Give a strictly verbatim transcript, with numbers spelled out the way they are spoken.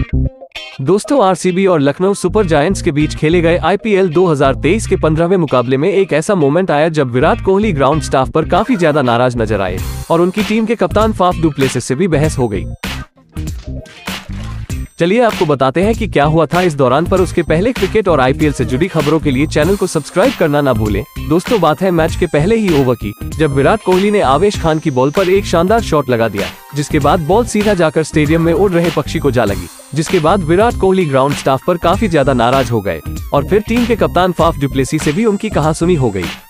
दोस्तों, आरसीबी और Lucknow super giants के बीच खेले गए आईपीएल दो हज़ार तेईस के पंद्रहवें मुकाबले में एक ऐसा मोमेंट आया जब विराट कोहली ग्राउंड स्टाफ पर काफी ज्यादा नाराज नजर आए और उनकी टीम के कप्तान फाफ डू प्लेसिस से भी बहस हो गई। चलिए आपको बताते हैं कि क्या हुआ था इस दौरान, पर उसके पहले क्रिकेट और आईपीएल से जुड़ी खबरों के लिए चैनल को सब्सक्राइब करना ना भूलें। दोस्तों, बात है मैच के पहले ही ओवर की, जब विराट कोहली ने आवेश खान की बॉल पर एक शानदार शॉट लगा दिया, जिसके बाद बॉल सीधा जाकर स्टेडियम में उड़ रहे पक्षी को जा लगी, जिसके बाद विराट कोहली ग्राउंड स्टाफ पर काफी ज्यादा नाराज हो गए और फिर टीम के कप्तान फाफ डू प्लेसिस से भी उनकी कहासुनी हो गई।